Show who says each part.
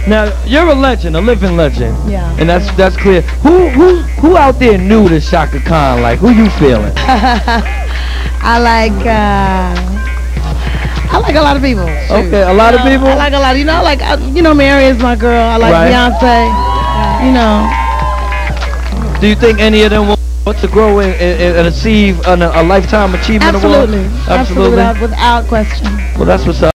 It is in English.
Speaker 1: Now you're a legend, a living legend.
Speaker 2: Yeah.
Speaker 1: And that's clear. Who out there knew to Chaka Khan? Like, who you feeling?
Speaker 2: I like a lot of people. Shoot.
Speaker 1: Okay, a lot of people.
Speaker 2: I like a lot. You know, like Mary is my girl. I like Beyonce. You know.
Speaker 1: Do you think any of them will want to grow and achieve a lifetime achievement award?
Speaker 2: Absolutely, without question.
Speaker 1: Well, that's what's up.